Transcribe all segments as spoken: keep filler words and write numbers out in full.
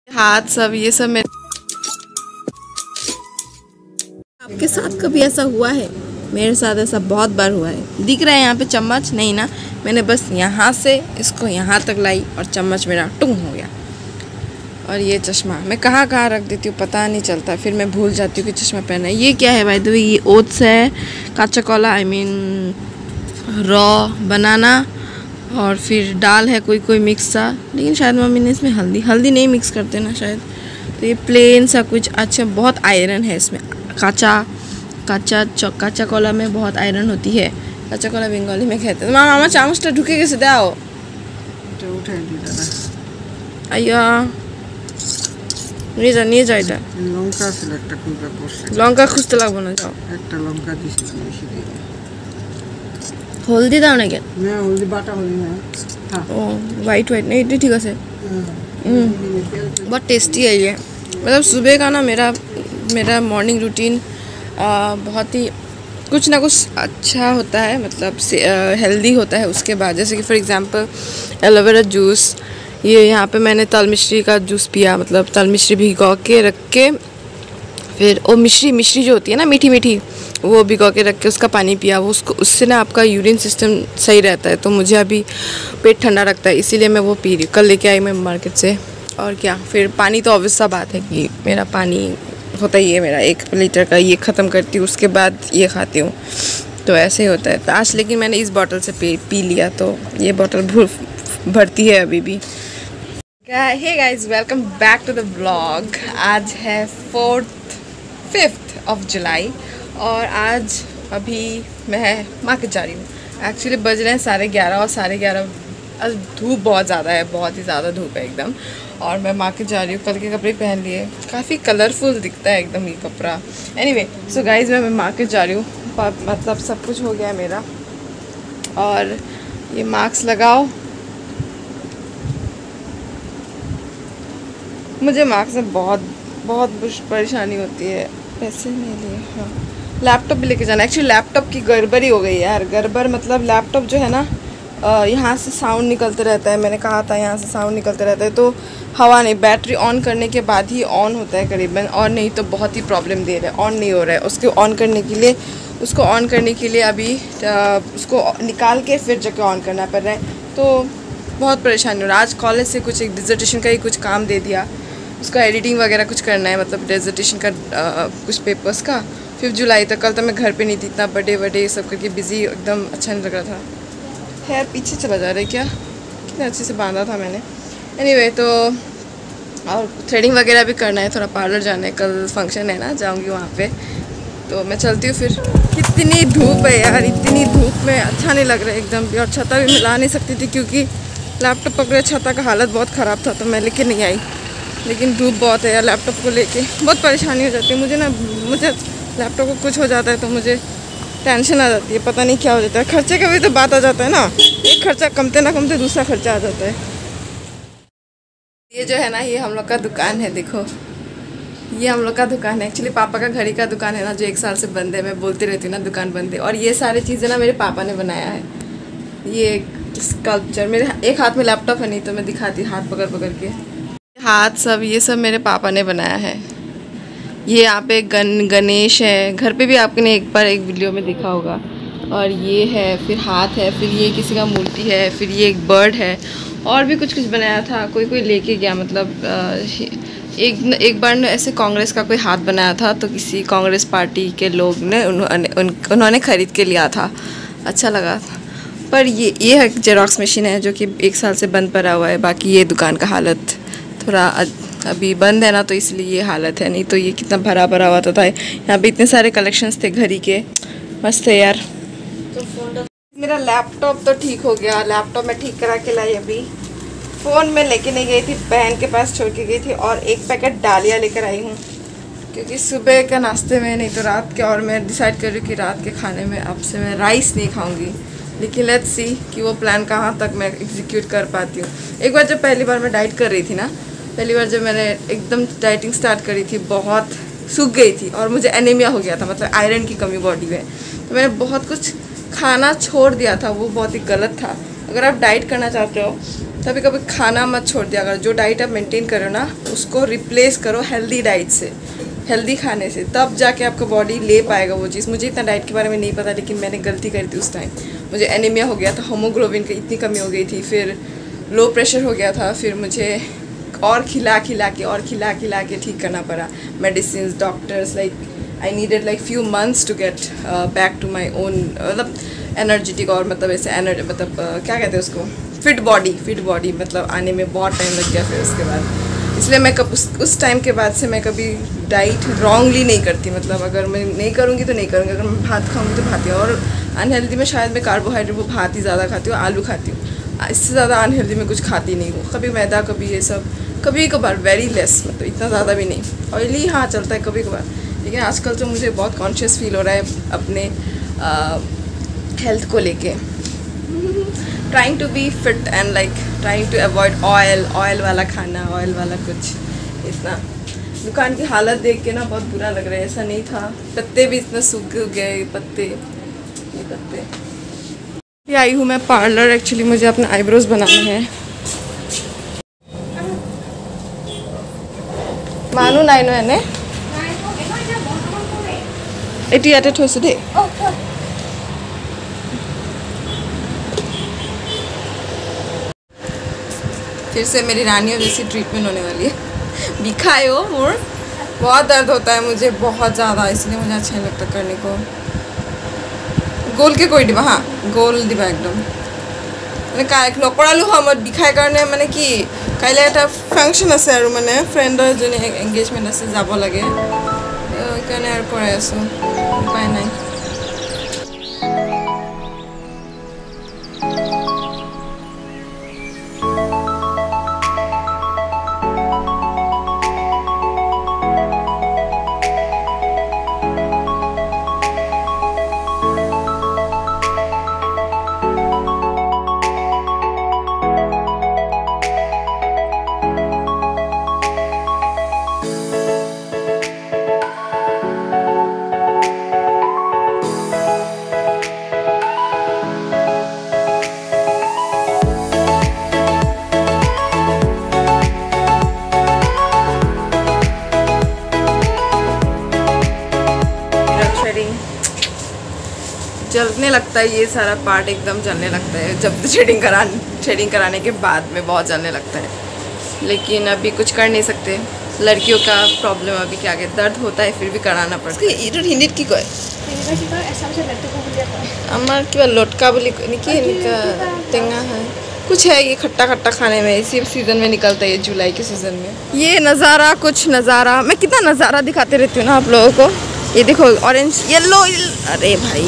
हाथ सब ये सब मेरे। आपके साथ कभी ऐसा हुआ है? मेरे साथ ऐसा बहुत बार हुआ है। दिख रहा है यहाँ पे चम्मच नहीं ना, मैंने बस यहाँ से इसको यहाँ तक लाई और चम्मच मेरा टुंग हो गया। और ये चश्मा मैं कहाँ कहाँ रख देती हूँ पता नहीं चलता, फिर मैं भूल जाती हूँ कि चश्मा पहना है। ये क्या है भाई? तो ये ओट्स है, काचा कोला आई मीन रॉ बनाना, और फिर दाल है कोई कोई मिक्स सा, लेकिन शायद मम्मी ने इसमें हल्दी हल्दी नहीं मिक्स करते ना शायद। तो ये प्लेन सा कुछ। अच्छा, बहुत आयरन है इसमें। काचा काचा काचा कोला में बहुत आयरन होती है। काचा कोला बंगाली में कहते हैं। मामा চামচটা ঢুকে গেছে দাও, এটা উঠাই দি দাদা। আইয়া নিয়ে যা নিয়ে যা। এটা লঙ্কা ছিল একটা খুঁজে পড়ছে। লঙ্কা খুঁজতে লাগবে না, যাও। একটা লঙ্কা দিছি বেশি দিই। হলদি দাও না কেন? না হলদি বাটা হলদি না। হ্যাঁ ও वाइट वाइट नहीं, ये ठीक है। बहुत टेस्टी है ये। मतलब सुबह का ना मेरा मेरा मॉर्निंग रूटीन बहुत ही कुछ ना कुछ अच्छा होता है, मतलब हेल्दी होता है उसके बाद। जैसे कि फॉर एग्जांपल एलोवेरा जूस, ये यहाँ पे मैंने तल मिश्री का जूस पिया, मतलब तल मिश्री भिगो के रख के, फिर वो मिश्री मिश्री जो होती है ना मीठी मीठी, वो भिगो के रख के उसका पानी पिया। वो उसको उससे ना आपका यूरिन सिस्टम सही रहता है। तो मुझे अभी पेट ठंडा रखता है, इसीलिए मैं वो पी रही हूँ। कल लेके आई मैं मार्केट से। और क्या, फिर पानी तो ऑब्वियस सा बात है कि मेरा पानी होता ही है मेरा एक लीटर का, ये ख़त्म करती हूँ उसके बाद ये खाती हूँ, तो ऐसे ही होता है। तो आज लेकिन मैंने इस बॉटल से पी पी लिया, तो ये बॉटल भरती है अभी भी। Hey guys, welcome back to the blog. आज है फोर्थ फिफ्थ ऑफ जुलाई और आज अभी मैं मार्केट जा रही हूँ। एक्चुअली बज रहे हैं साढ़े ग्यारह और साढ़े ग्यारह आज धूप बहुत ज़्यादा है, बहुत ही ज़्यादा धूप है एकदम। और मैं मार्केट जा रही हूँ, कल के कपड़े पहन लिए, काफ़ी कलरफुल दिखता है एकदम ये कपड़ा। एनीवे सो गाइज मैं मार्केट जा रही हूँ, मतलब सब कुछ हो गया मेरा। और ये मास्क लगाओ, मुझे मास्क से बहुत बहुत परेशानी होती है। पैसे नहीं लिए, हाँ लैपटॉप भी लेके जाना। एक्चुअली लैपटॉप की गड़बड़ी हो गई है यार। गड़बड़ मतलब लैपटॉप जो है ना, यहाँ से साउंड निकलते रहता है, मैंने कहा था यहाँ से साउंड निकलते रहता है, तो हवा नहीं, बैटरी ऑन करने के बाद ही ऑन होता है करीबन, और नहीं तो बहुत ही प्रॉब्लम दे रहा है, ऑन नहीं हो रहा है। उसको ऑन करने के लिए उसको ऑन करने के लिए अभी उसको निकाल के फिर जाके ऑन करना पड़ रहा है, तो बहुत परेशानी हो रहा है। आज कॉलेज से कुछ एक डिजर्टेशन का ही कुछ काम दे दिया, उसका एडिटिंग वगैरह कुछ करना है, मतलब डिजर्टेशन का आ, कुछ पेपर्स का। फिफ्थ जुलाई तक, कल तो मैं घर पे नहीं थी, इतना बर्थडे वर्डे सब करके बिज़ी, एकदम अच्छा नहीं लग रहा था। खैर पीछे चला जा रहा है क्या, कितने अच्छे से बांधा था मैंने। एनीवे तो और थ्रेडिंग वगैरह भी करना है, थोड़ा पार्लर जाना है, कल फंक्शन है ना, जाऊंगी वहाँ पे। तो मैं चलती हूँ फिर। कितनी धूप है यार, इतनी धूप में अच्छा नहीं लग रहा है एकदम भी। और छता भी मैं ला नहीं सकती थी क्योंकि लैपटॉप पकड़े, छता का हालत बहुत ख़राब था, तो मैं लेके नहीं आई। लेकिन धूप बहुत है यार, लैपटॉप को लेके बहुत परेशानी हो जाती है मुझे ना। मुझे लैपटॉप को कुछ हो जाता है तो मुझे टेंशन आ जाती है, पता नहीं क्या हो जाता है। खर्चे का भी तो बात आ जाता है ना, एक खर्चा कमते ना कमते दूसरा खर्चा आ जाता है। ये जो है ना, ये हम लोग का दुकान है, देखो ये हम लोग का दुकान है। एक्चुअली पापा का घड़ी का दुकान है ना, जो एक साल से बंद है। मैं बोलती रहती हूँ ना दुकान बंद है। और ये सारी चीज़ें ना मेरे पापा ने बनाया है। ये स्कल्पचर, मेरे एक हाथ में लैपटॉप है, नहीं तो मैं दिखाती हाथ पकड़ पकड़ के। हाथ सब ये सब मेरे पापा ने बनाया है। ये यहाँ पे गन गणेश है, घर पे भी आपने एक बार एक वीडियो में देखा होगा। और ये है, फिर हाथ है, फिर ये किसी का मूर्ति है, फिर ये एक बर्ड है, और भी कुछ कुछ बनाया था। कोई कोई लेके गया, मतलब एक एक बार ऐसे कांग्रेस का कोई हाथ बनाया था, तो किसी कांग्रेस पार्टी के लोग ने उन्होंने उन, उन्होंने ख़रीद के लिया था, अच्छा लगा था। पर ये ये है जेरोक्स मशीन है जो कि एक साल से बंद पड़ा हुआ है। बाकी ये दुकान का हालत थोड़ा अभी बंद है ना, तो इसलिए ये हालत है, नहीं तो ये कितना भरा भरा हुआ था। यहाँ पे इतने सारे कलेक्शंस थे घड़ी के, मस्त है यार। तो फोन मेरा लैपटॉप तो ठीक हो गया, लैपटॉप मैं ठीक करा के लाई अभी। फ़ोन में लेके नहीं गई थी, बहन के पास छोड़ के गई थी। और एक पैकेट डालिया लेकर आई हूँ, क्योंकि सुबह का नाश्ते में, नहीं तो रात के। और मैं डिसाइड कर रही हूँ कि रात के खाने में अब से मैं राइस नहीं खाऊंगी, लेकिन लेट्स सी कि वो प्लान कहाँ तक मैं एग्जीक्यूट कर पाती हूँ। एक बार जब पहली बार मैं डाइट कर रही थी ना, पहली बार जब मैंने एकदम डाइटिंग स्टार्ट करी थी, बहुत सूख गई थी और मुझे एनीमिया हो गया था, मतलब आयरन की कमी बॉडी में। तो मैंने बहुत कुछ खाना छोड़ दिया था, वो बहुत ही गलत था। अगर आप डाइट करना चाहते हो कभी कभी खाना मत छोड़ दिया करो। जो डाइट आप मेंटेन करो ना उसको रिप्लेस करो हेल्दी डाइट से, हेल्दी खाने से, तब जाके आपका बॉडी ले पाएगा वो चीज़। मुझे इतना डाइट के बारे में नहीं पता, लेकिन मैंने गलती करी थी उस टाइम। मुझे एनीमिया हो गया था, हीमोग्लोबिन की इतनी कमी हो गई थी, फिर लो प्रेशर हो गया था, फिर मुझे और खिला खिला के और खिला खिला के ठीक करना पड़ा। Medicine, doctors, like I needed like few months to get back to my own, मतलब एनर्जेटिक और मतलब ऐसे एनर्जी, मतलब uh, क्या कहते हैं उसको, फिट बॉडी, फिट बॉडी मतलब आने में बहुत टाइम लग गया फिर उसके बाद। इसलिए मैं कब उस उस टाइम के बाद से मैं कभी डाइट रॉन्गली नहीं करती। मतलब अगर मैं नहीं करूँगी तो नहीं करूँगी, अगर मैं भात खाऊँगी तो भात ही। और अनहेल्दी में शायद मैं कार्बोहाइड्रेट वो भात ही ज़्यादा खाती हूँ, आलू खाती हूँ, इससे ज़्यादा अनहेल्दी में कुछ खाती नहीं हूँ। कभी मैदा, कभी ये सब, कभी कभार, वेरी लेस, मतलब इतना ज़्यादा भी नहीं। ऑयली हाँ चलता है कभी कभार, लेकिन आजकल तो मुझे बहुत कॉन्शियस फील हो रहा है अपने हेल्थ को लेके। Trying to be fit and like trying to avoid oil oil वाला खाना, ऑयल वाला कुछ इतना। दुकान की हालत देख के ना बहुत बुरा लग रहा है, ऐसा नहीं था। पत्ते भी इतना सूख गए, पत्ते, ये पत्ते। ये आई हूँ मैं पार्लर, एक्चुअली मुझे अपने आईब्रोज बनाने हैं। मानू नाइनो है ने एटी एटे थोइसे दे। फिर से मेरी रानियों जैसी ट्रीटमेंट होने वाली है। दिखाओ मोर, बहुत दर्द होता है मुझे बहुत ज़्यादा, इसलिए मुझे अच्छा नहीं लगता करने को। गोल के कोई दिबा, हाँ गोल दिबा एकदम। मैंने काय लपड़ालू हम दिखाई करने मैंने कि काइले এটা ফাংশন আছে আৰু মানে ফ্ৰেণ্ডৰ জনে এংগেজমেন্ট আছে, যাব লাগে, সেইকাৰণে আৰু কৰাই আছো, উপায় নাই। जलने लगता है ये सारा पार्ट, एकदम जलने लगता है जब थ्रेडिंग करा थ्रेडिंग कराने के बाद में बहुत जलने लगता है। लेकिन अभी कुछ कर नहीं सकते, लड़कियों का प्रॉब्लम अभी क्या क्या दर्द होता है फिर भी कराना पड़ता है। ये हिंदीत की कय अमर क्या लोटका बोली निकी इनका टेंगा है कुछ है, ये खट्टा खट्टा खाने में इसी सीज़न में निकलता है, ये जुलाई के सीज़न में। ये नज़ारा, कुछ नज़ारा, मैं कितना नज़ारा दिखाते रहती हूँ ना आप लोगों को। ये देखो ऑरेंज येलो, अरे भाई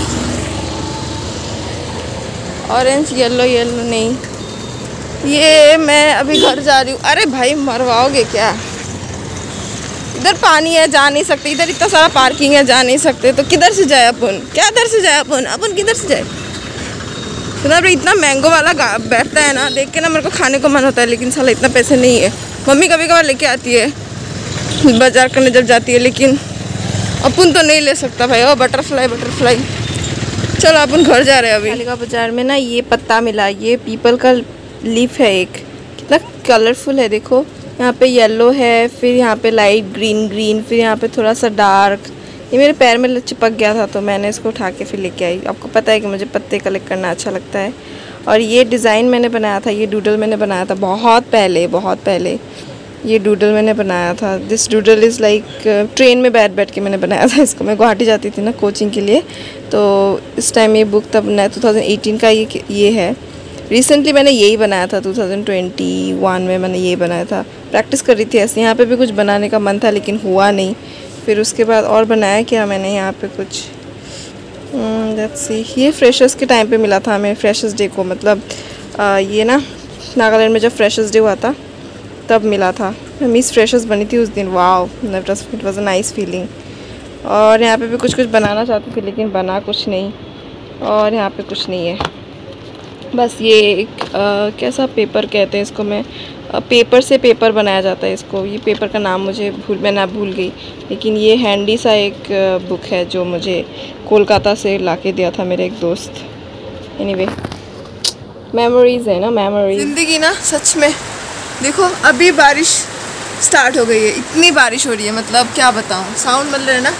ऑरेंज येलो येलो नहीं, ये मैं अभी घर जा रही हूँ। अरे भाई मरवाओगे क्या, इधर पानी है जा नहीं सकते, इधर इतना सारा पार्किंग है जा नहीं सकते, तो किधर से जाए अपन, क्या इधर से जाए अपन अपन किधर से जाए। इधर इतना मैंगो वाला बैठता है ना, देख के ना मेरे को खाने को मन होता है, लेकिन साला इतना पैसे नहीं है। मम्मी कभी कभार लेके आती है बाजार करने जब जाती है, लेकिन अपन तो नहीं ले सकता भाई। ओ बटरफ्लाई बटरफ्लाई, चलो अपन घर जा रहे हैं अभी। कालिका बाजार में ना ये पत्ता मिला, ये पीपल का लीफ है एक, कितना कलरफुल है देखो। यहाँ पे येलो है, फिर यहाँ पे लाइट ग्रीन ग्रीन, फिर यहाँ पे थोड़ा सा डार्क। ये मेरे पैर में चिपक गया था तो मैंने इसको उठा के फिर लेके आई। आपको पता है कि मुझे पत्ते कलेक्ट करना अच्छा लगता है। और ये डिज़ाइन मैंने बनाया था, ये डूडल मैंने बनाया था बहुत पहले बहुत पहले ये डूडल मैंने बनाया था। This doodle is like train में बैठ बैठ के मैंने बनाया था इसको। मैं गुवाहाटी जाती थी ना कोचिंग के लिए, तो इस टाइम ये बुक तब बनाया टू थाउजेंड एटीन का ये ये है। रिसेंटली मैंने यही बनाया था, टू थाउजेंड ट्वेंटी वन में मैंने ये बनाया था। प्रैक्टिस कर रही थी ऐसे, यहाँ पे भी कुछ बनाने का मन था लेकिन हुआ नहीं। फिर उसके बाद और बनाया क्या मैंने यहाँ पे कुछ, लेट्स सी, ये फ्रेशर्स के टाइम पे मिला था हमें, फ्रेशर्स डे को, मतलब आ, ये ना नागालैंड में जब फ्रेशर्स डे हुआ था तब मिला था। मिस फ्रेशर्स बनी थी उस दिन, wow it was a nice feeling. और यहाँ पे भी कुछ कुछ बनाना चाहती थी लेकिन बना कुछ नहीं। और यहाँ पे कुछ नहीं है, बस ये एक आ, कैसा पेपर कहते हैं इसको, मैं आ, पेपर से पेपर बनाया जाता है इसको। ये पेपर का नाम मुझे भूल मैं ना भूल गई, लेकिन ये हैंडी सा एक आ, बुक है जो मुझे कोलकाता से लाके दिया था मेरे एक दोस्त। एनीवे मेमोरीज है ना, मेमोरीज। जिंदगी ना सच में, देखो अभी बारिश स्टार्ट हो गई है, इतनी बारिश हो रही है, मतलब क्या बताऊँ, साउंड मिल रहा है ना।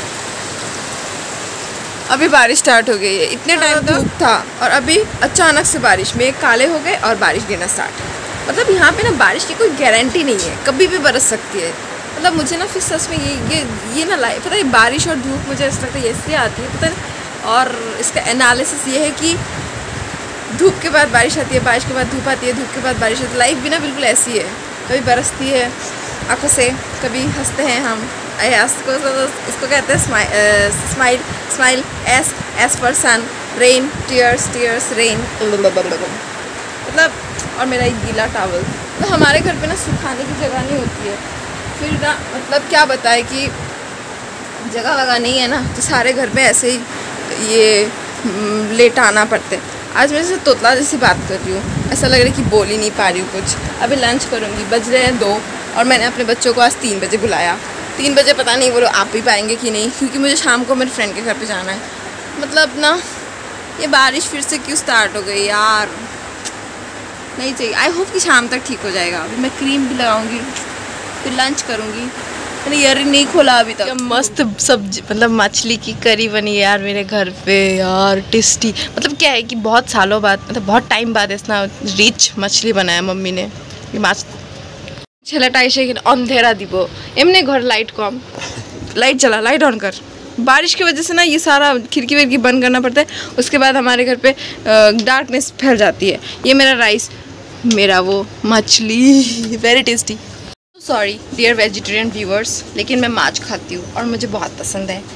अभी बारिश स्टार्ट हो गई है, इतने टाइम धूप था और अभी अचानक से बारिश में काले हो गए और बारिश गिरना स्टार्ट। मतलब यहाँ पे ना बारिश की कोई गारंटी नहीं है, कभी भी बरस सकती है। मतलब मुझे ना फिर सच में ये ये ये ना लाइफ, पता है बारिश और धूप मुझे ऐसा लगता है इसलिए आती है, पता है। और इसका एनालिसिस ये है कि धूप के बाद बारिश आती है, बारिश के बाद धूप आती है, धूप के बाद बारिश आती है। लाइफ भी ना बिल्कुल ऐसी है, कभी बरसती है आँखों से, कभी हंसते हैं हम। इसको इसको कहते हैं smile smile smile S S for sun, rain tears tears rain, मतलब। और मेरा एक गीला टावल, तो हमारे घर पे ना सुखाने की जगह नहीं होती है, फिर ना मतलब क्या बताए कि जगह वगह नहीं है ना, तो सारे घर पे ऐसे ही ये लेट आना पड़ते। आज मेरे से तोतला जैसी बात कर रही हूँ, ऐसा लग रहा है कि बोल ही नहीं पा रही हूँ कुछ। अभी लंच करूँगी, बज रहे हैं दो और मैंने अपने बच्चों को आज तीन बजे बुलाया। तीन बजे पता नहीं वो लोग आ भी पाएंगे कि नहीं, क्योंकि मुझे शाम को मेरे फ्रेंड के घर पे जाना है। मतलब ना ये बारिश फिर से क्यों स्टार्ट हो गई यार, नहीं चाहिए। आई होप कि शाम तक ठीक हो जाएगा। अभी मैं क्रीम भी लगाऊंगी, फिर लंच करूँगी। मैंने ईयरिंग नहीं खोला अभी तक। मस्त सब्जी, मतलब मछली की करी बनी है यार मेरे घर पे यार, टेस्टी। मतलब क्या है कि बहुत सालों बाद, मतलब बहुत टाइम बाद इतना रिच मछली बनाया मम्मी ने। ये माछ छेलाटा एसे अंधेरा दिबो एमने घर लाइट कम, लाइट चला, लाइट ऑन कर। बारिश की वजह से ना ये सारा खिड़की विड़की बंद करना पड़ता है, उसके बाद हमारे घर पे डार्कनेस फैल जाती है। ये मेरा राइस, मेरा वो मछली, very tasty. Sorry dear vegetarian viewers, लेकिन मैं माछ खाती हूँ और मुझे बहुत पसंद है।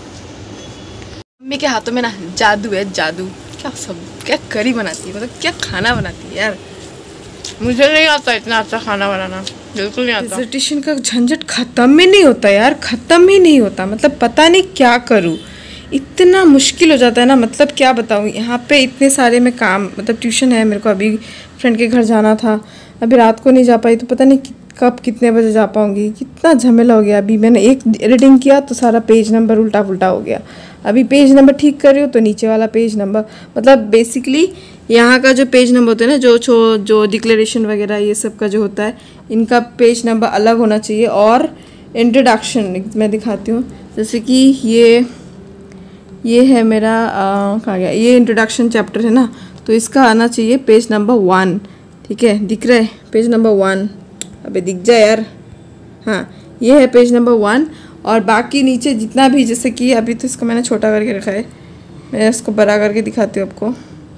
मम्मी के हाथों में ना जादू है, जादू। क्या सब क्या करी बनाती है, मतलब क्या खाना बनाती है यार। मुझे नहीं आता इतना अच्छा खाना बनाना, बिल्कुल नहीं आता। डिसर्टेशन का झंझट खत्म ही नहीं होता यार, खत्म ही नहीं होता। मतलब पता नहीं क्या करूँ, इतना मुश्किल हो जाता है ना। मतलब क्या बताऊँ, यहाँ पे इतने सारे में काम, मतलब ट्यूशन है मेरे को, अभी फ्रेंड के घर जाना था, अभी रात को नहीं जा पाई, तो पता नहीं कब कितने बजे जा पाऊँगी। कितना झमेला हो गया। अभी मैंने एक एडिटिंग किया तो सारा पेज नंबर उल्टा पुल्टा हो गया। अभी पेज नंबर ठीक कर रही हूँ तो नीचे वाला पेज नंबर, मतलब बेसिकली यहाँ का जो पेज नंबर होता है ना, जो जो जो डिक्लेरेशन वगैरह ये सब का जो होता है, इनका पेज नंबर अलग होना चाहिए। और इंट्रोडक्शन मैं दिखाती हूँ, जैसे कि ये ये है मेरा कहाँ गया, ये इंट्रोडक्शन चैप्टर है ना, तो इसका आना चाहिए पेज नंबर वन। ठीक है, दिख रहा है पेज नंबर वन, अबे दिख जाए यार। हाँ, ये है पेज नंबर वन। और बाकी नीचे जितना भी, जैसे कि अभी तो इसको मैंने छोटा करके रखा है, मैं इसको बड़ा करके दिखाती हूँ आपको।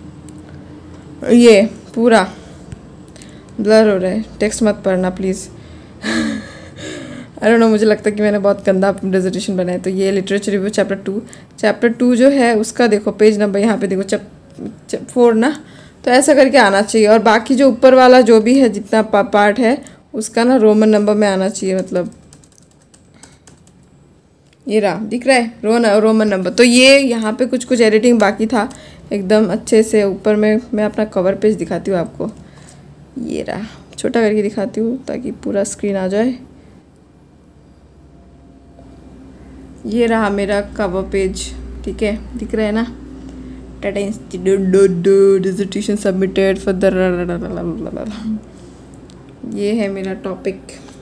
ये पूरा ब्लर हो रहा है, टेक्स्ट मत पढ़ना प्लीज़। आई डोंट नो, मुझे लगता है कि मैंने बहुत गंदा डिसर्टेशन बनाया। तो ये literature review chapter two, chapter two जो है उसका देखो पेज नंबर यहाँ पे देखो, चैप फोर ना, तो ऐसा करके आना चाहिए। और बाकी जो ऊपर वाला जो भी है जितना पा, पार्ट है उसका ना रोमन नंबर में आना चाहिए। मतलब ये रहा, दिख रहा है रोन रोमन नंबर। तो ये यहाँ पे कुछ कुछ एडिटिंग बाकी था एकदम अच्छे से। ऊपर में मैं अपना कवर पेज दिखाती हूँ आपको, ये रहा, छोटा करके दिखाती हूँ ताकि पूरा स्क्रीन आ जाए। ये रहा मेरा कवर पेज, ठीक है, दिख रहा है ना। Tata institute dissertation submitted for the, ये है मेरा टॉपिक।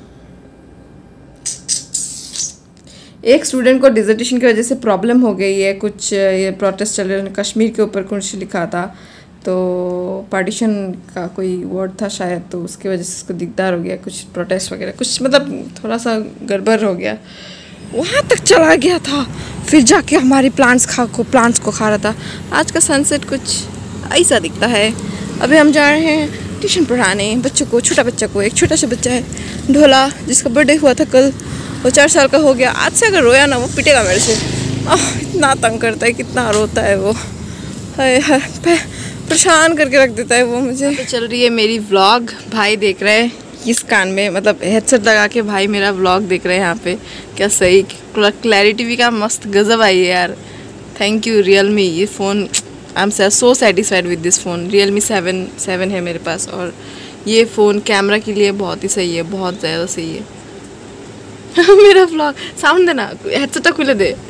एक स्टूडेंट को डिसर्टेशन की वजह से प्रॉब्लम हो गई है, कुछ ये प्रोटेस्ट चल रहे हैं, कश्मीर के ऊपर कुछ लिखा था, तो पार्टीशन का कोई वर्ड था शायद, तो उसकी वजह से उसको दिकदार हो गया, कुछ प्रोटेस्ट वगैरह कुछ, मतलब थोड़ा सा गड़बड़ हो गया। वहाँ तक चला गया था, फिर जाके हमारी प्लांट्स खा को प्लांट्स को खा रहा था। आज का सनसेट कुछ ऐसा दिखता है। अभी हम जा रहे हैं ट्यूशन पढ़ाने बच्चों को, छोटा बच्चा को। एक छोटा सा बच्चा है ढोला, जिसका बर्थडे हुआ था कल, वो चार साल का हो गया। आज से अगर रोया ना वो पिटेगा मेरे से। आह, इतना तंग करता है, कितना रोता है वो, हाय हाय, परेशान करके रख देता है वो मुझे। तो चल रही है मेरी व्लॉग, भाई देख रहे हैं इस कान में, मतलब हेडसेट लगा के भाई मेरा व्लॉग देख रहे हैं यहाँ पे। क्या सही क्लैरिटी भी का मस्त गजब आई है यार। थैंक यू रियलमी, ये phone I am so satisfied with this phone. Realme seven seven है मेरे पास, और ये फ़ोन कैमरा के लिए बहुत ही सही है, बहुत ज़्यादा सही है। मेरा व्लॉग साउंड देना, हेडसेट तो खुले दे।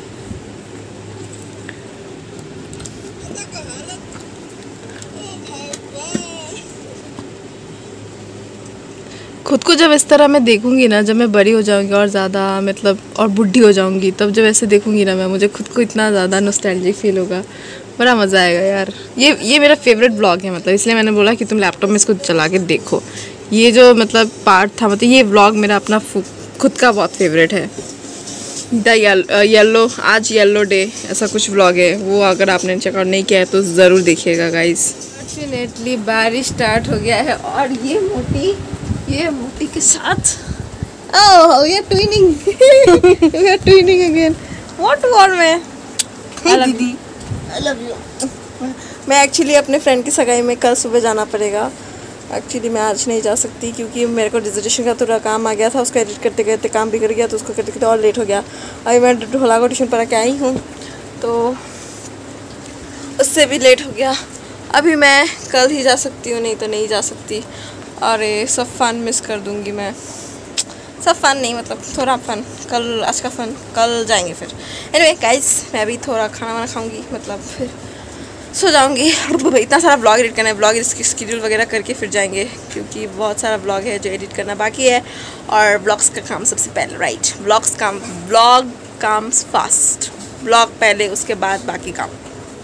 खुद को जब इस तरह मैं देखूंगी ना, जब मैं बड़ी हो जाऊंगी और ज़्यादा मतलब और बुढ़ी हो जाऊंगी, तब जब ऐसे देखूंगी ना मैं, मुझे खुद को इतना ज़्यादा नॉस्टैल्जिक फील होगा, बड़ा मज़ा आएगा यार। ये ये मेरा फेवरेट ब्लॉग है, मतलब इसलिए मैंने बोला कि तुम लैपटॉप में इसको चला के देखो। ये जो मतलब पार्ट था, मतलब ये ब्लॉग मेरा अपना खुद का बहुत फेवरेट है। द येलो, आज येलो डे ऐसा कुछ व्लॉग है, वो अगर आपने चेकआउट नहीं किया है तो ज़रूर देखिएगा गाइस। फॉर्चुनेटली बारिश स्टार्ट हो गया है और ये मोटी ये मोटी के साथ oh we are twinning we are twinning again. What war मैं दीदी आई लव यू। मैं एक्चुअली अपने फ्रेंड की सगाई में कल सुबह जाना पड़ेगा। एक्चुअली मैं आज नहीं जा सकती क्योंकि मेरे को डिजर्टेशन का थोड़ा काम आ गया था, उसको एडिट करते करते काम भी कर गया, तो उसको करते करते और लेट हो गया। अभी मैं ढोला को ट्यूशन पढ़ा के आई हूँ तो उससे भी लेट हो गया। अभी मैं कल ही जा सकती हूँ, नहीं तो नहीं जा सकती। और ये सब फ़न मिस कर दूँगी मैं, सब फ़न नहीं मतलब थोड़ा फ़न, कल आज का फ़न कल जाएंगे फिर। एनीवे गाइस, मैं अभी थोड़ा खाना वाना खाऊँगी, मतलब फिर सो जाऊँगी। इतना सारा ब्लॉग एडिट करना है, ब्लॉग इसकी शेड्यूल वगैरह करके फिर जाएंगे, क्योंकि बहुत सारा ब्लॉग है जो एडिट करना बाकी है। और ब्लॉग्स का काम सबसे पहले, राइट, ब्लॉग्स काम ब्लॉग काम्स फास्ट, ब्लॉग पहले उसके बाद बाकी काम।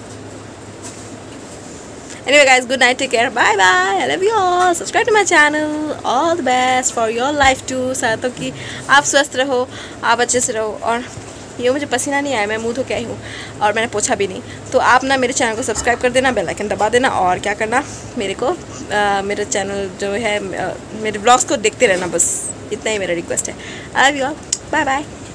Anyway guys, good night, take care, bye bye, I love you all, subscribe to my channel, all the best for your life too। चाहता हूँ कि आप स्वस्थ रहो, आप अच्छे से रहो। और ये मुझे पसीना नहीं आया, मैं मुँह धो के आई हूँ और मैंने पोछा भी नहीं। तो आप ना मेरे चैनल को सब्सक्राइब कर देना, बेल आइकन दबा देना, और क्या करना, मेरे को आ, मेरे चैनल जो है आ, मेरे ब्लॉग्स को देखते रहना, बस इतना ही मेरा रिक्वेस्ट है। I love you all, bye bye.